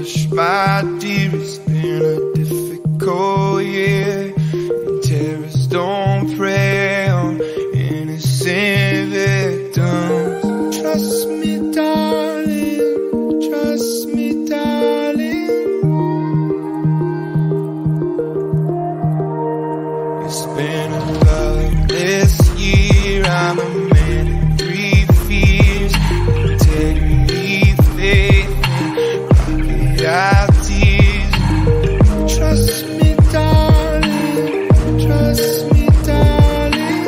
my dear, it's been a difficult year, and terrorists don't prey on innocent victims. Trust me, darling, trust me, darling. It's been a loveless year, I'm a man of three fears: integrity, faith, and crocodile tears. Trust me, darling, trust me, darling.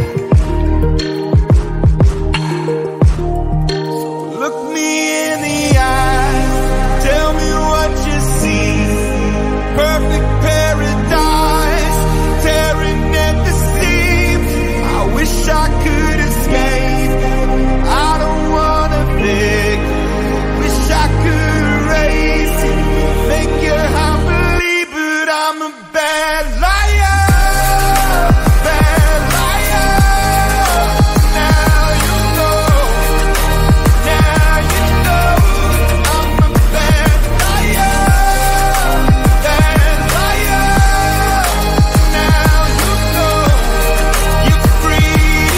Look me in the eye, tell me what you see. Perfect paradise, tearing at the seams. I wish I could escape, I don't wanna beg. Wish I could erase it, make your heart believe, but I'm a bad liar, bad liar. Now you know, now you know, I'm a bad liar, bad liar. Now you know, you're free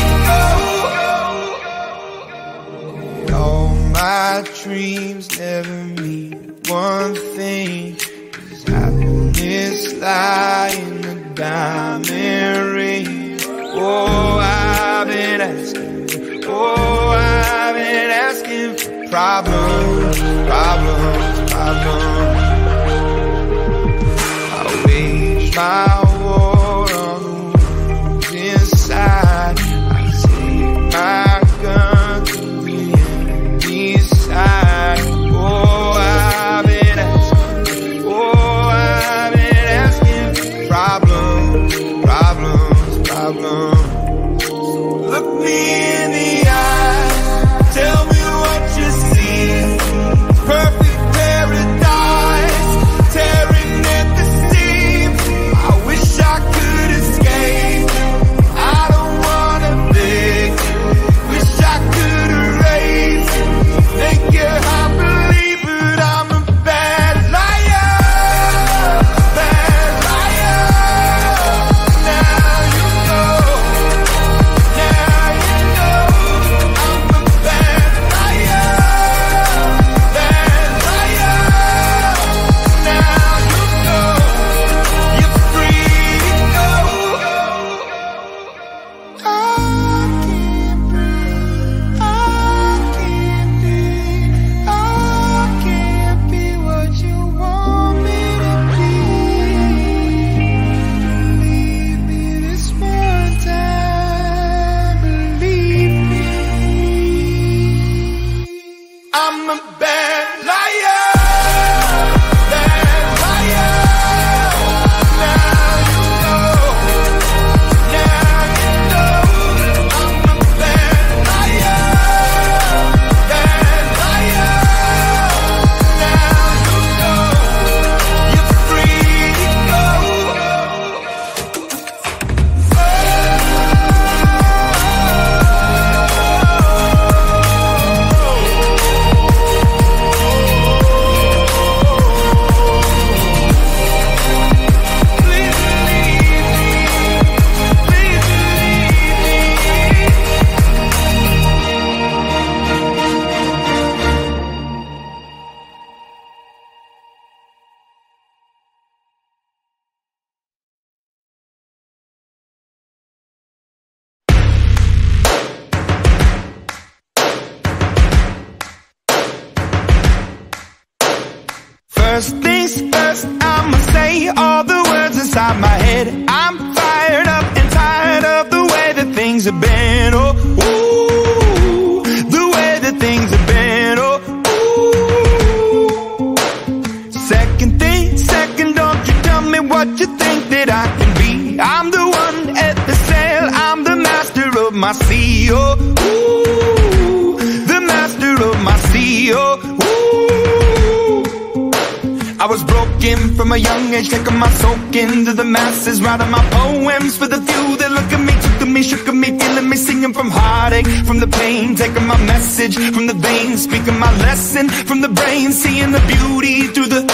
to go. All my dreams never mean one thing, 'cause happiness lie in the diamond ring. Oh, I've been asking, oh, I've been asking for problems, problems, problems. I wage my war on the wounds inside. I take my gun to the enemy's side. Oh, I've been asking, oh, I've been asking for problems, problems, problems. Look me in the eye, tell me what you see. Perfect paradise, tearing at the seams. I wish I could escape, I don't wanna beg. Wish I could erase it, make your heart believe, but I'm a bad liar, bad liar. Now you know, now you know, I'm a bad liar, bad liar. Now you know, you're free to go. I can't breathe, I can't be, I can't be what you want me to be. Believe me this one time, believe me. I'm a bad liar, bad liar. Now you know, now you know, I'm a bad liar, bad liar. Now you know, you're free to go. Please believe me, please believe me. First things first, I'ma say all the words inside my head. I'm fired up and tired of the way that things have been. Oh, ooh, the way that things have been. Oh, ooh. Second thing, second, don't you tell me what you think that I can be. I'm the one at the sail, I'm the master of my sea. Oh, ooh, the master of my sea. Oh, ooh. I was broken from a young age, taking my soak into the masses, writing my poems for the few that look at me, took to me, shook at me, feeling me, singing from heartache, from the pain, taking my message from the veins, speaking my lesson from the brain, seeing the beauty through the...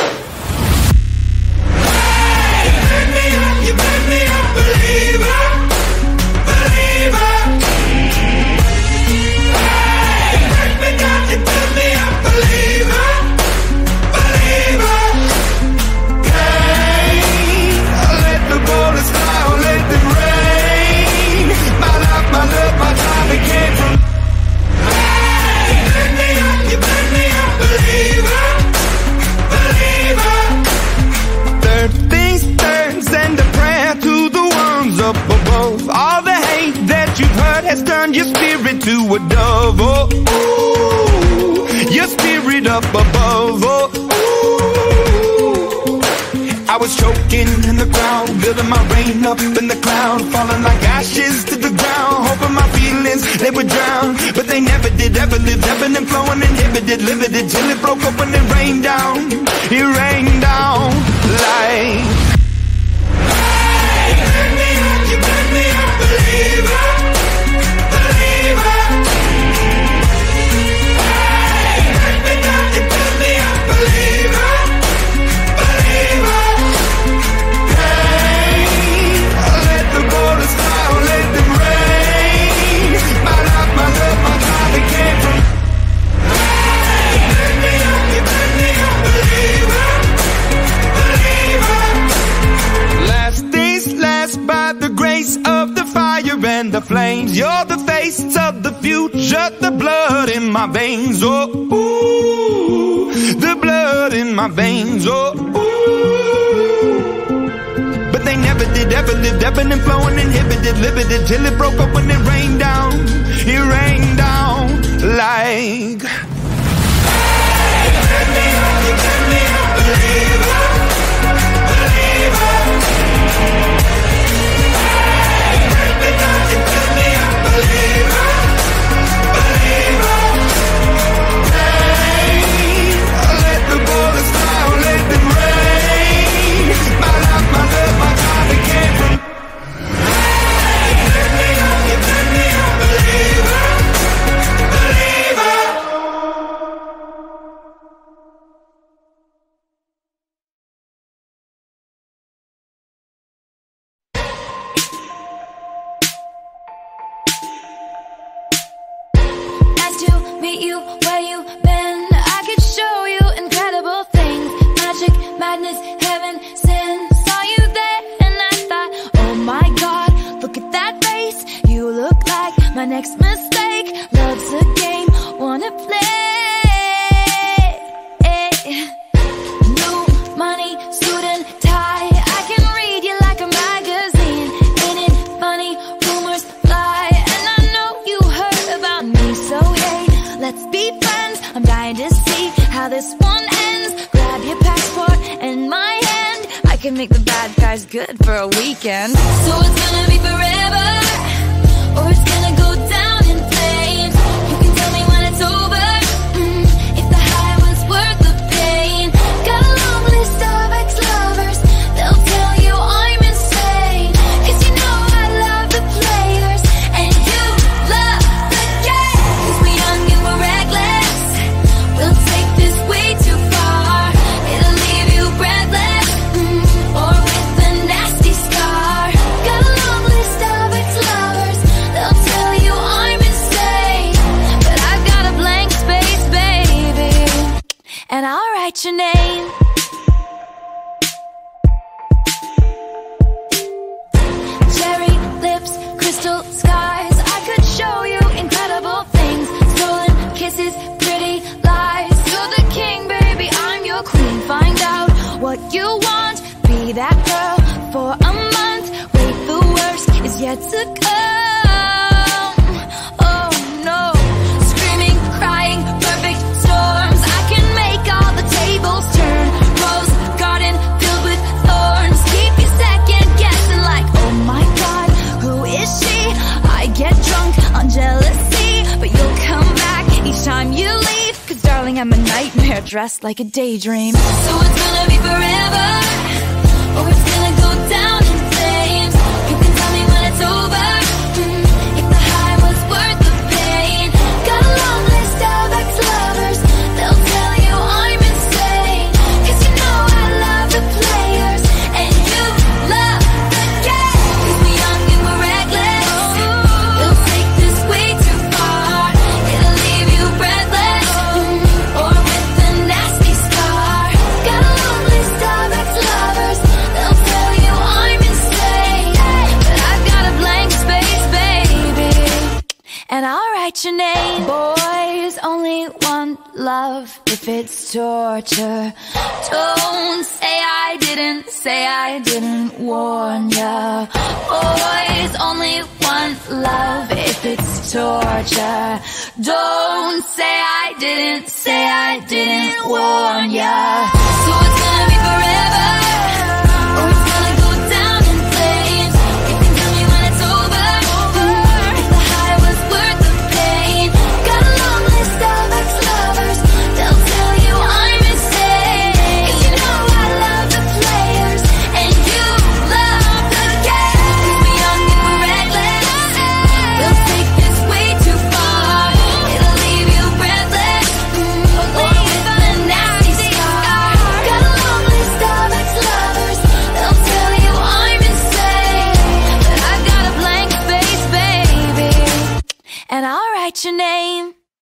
Hey, you made me a believer, believer. Hey, you break me down, you made me a believer, believer. Hey, let the bullets fly, or let them rain. My life, my love, my time, it came from... Hey, you made me a believer, believer. Third things third, send a prayer to the ones up above. All the hate that you've heard has turned your spirit to a dove. Oh, ooh, your spirit up above. Oh, ooh. I was choking in the crowd, building my rain up in the cloud, falling like ashes to the ground, hoping my feelings, they would drown. But they never did, ever lived, ebbing and flowing, inhibited, limited, till it broke up when it rained down. It rained down like... Hey, you made me a believer, believer. Hey, you made me down, you made me a believer, believer. Hey, let the bullets fly, or let them rain. My life, my love, my time, it came from... Hey, you made me a believer, believer. Last things last, by the grace of the fire and the flames. You're the face of the future, the blood in my veins. Oh, ooh, the blood in my veins. Oh, ooh. But they never did, ever lived, ebbing and flowing, inhibited, limited, till it broke up when it rained down. It rained down like... Hey, you made me a believer, believer. Hey, you made me down, you made me a believer, believer. Hey, let the bullets fly, or let them rain. My life, my love, my time, it came from... Hey, you made me a believer, believer. Nice to meet you, where you been? I could show you incredible things. Magic, madness, heaven, sin. Saw you there and I thought, oh my God, look at that face. You look like my next mistake. Love's a game, wanna play. New money, suit and tie. I can read you like a magazine. Ain't it funny, rumors fly. And I know you heard about me, so hey, let's be friends. I'm dying to see how this one ends. Grab your passport and my hand. I can make the bad guys good for a weekend. So it's gonna be forever, or it's gonna go down in flames. You can tell me when it's over, if the high was worth the pain. Got a long list of ex-lovers, they'll tell you I'm insane. 'Cause you know I love the players, and you love the game. 'Cause we're young and we're reckless, we'll take this way too far. It'll leave you breathless, or with a nasty scar. Got a long list of ex-lovers, they'll tell you I'm insane. But I've got a blank space, baby, and I'll write your name. Cherry lips, crystal skies. I could show you incredible things. Stolen kisses, pretty lies. You're the king, baby, I'm your queen. Find out what you want, be that girl for a month. Wait, the worst is yet to come. Oh no, screaming, crying, perfect storms. I can make all the tables turn. Rose garden filled with thorns. Keep you second guessing like, oh my God, who is she? I get drunk on jealousy, but you'll come back each time you leave. 'Cause darling, I'm a nightmare dressed like a daydream. So it's gonna be forever, or it's gonna go down in flames. You can tell me when it's over, if the high was worth the pain. Got a long list of ex-lovers, they'll tell you I'm insane. 'Cause you know I love the players, and you love the game. 'Cause we're young and we're reckless, they'll take this way too far. It'll leave you breathless, or with a nasty scar. Got a long list of ex-lovers, they'll tell you I'm insane. But I've got a blank space, baby, and I'll write your name. Boys only want love if it's torture. Don't say I didn't warn ya. Boys only want love if it's torture. Don't say I didn't warn ya. So it's gonna be forever, or it's gonna go down in flames. You can tell me when it's over, if the high was worth the pain. Got a long list of ex-lovers, they'll tell you I'm insane. 'Cause you know I love the players, and you love the game. 'Cause we're young and we're reckless, they'll take this way too far. It'll leave you breathless, or with a nasty scar. Got a long list of ex-lovers, they'll tell you I'm insane. But I've got a blank space, baby, and I'll write your name.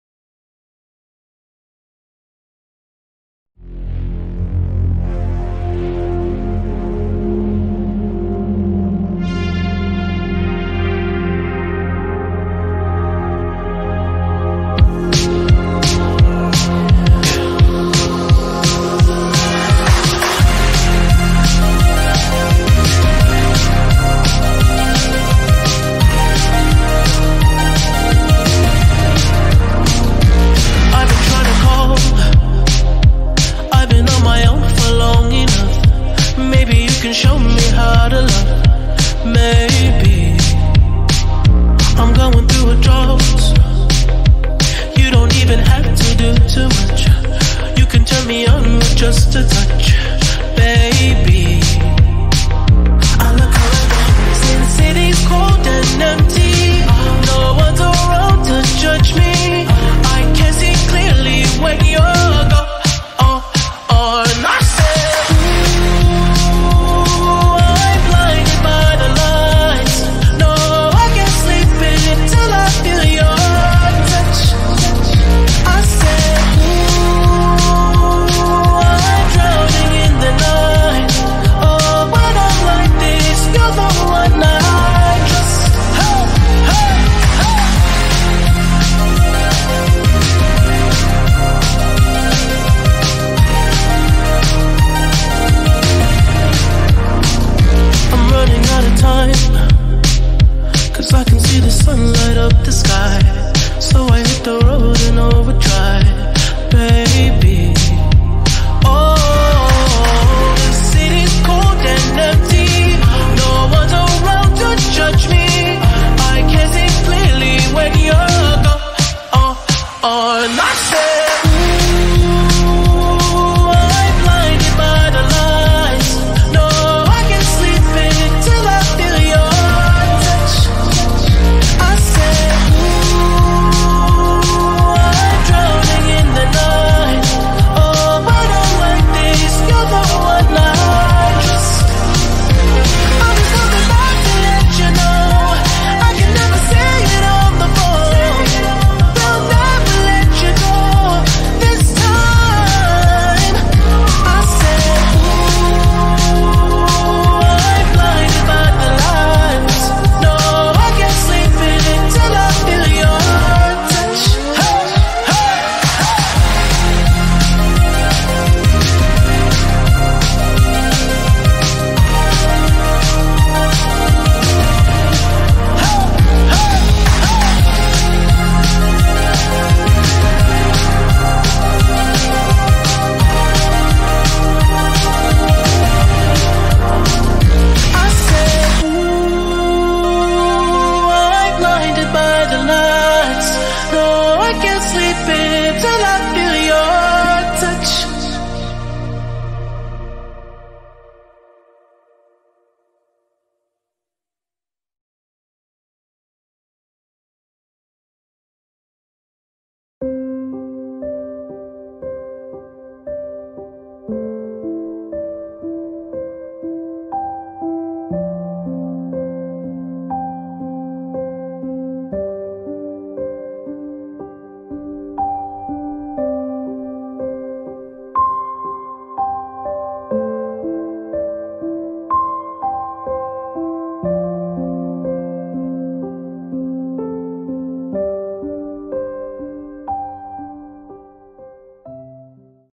I've been trying to call, I've been on my own for long enough. Maybe you can show me how to love. Maybe I'm going through a drought. You don't even have to do too much. You can turn me on with just a touch.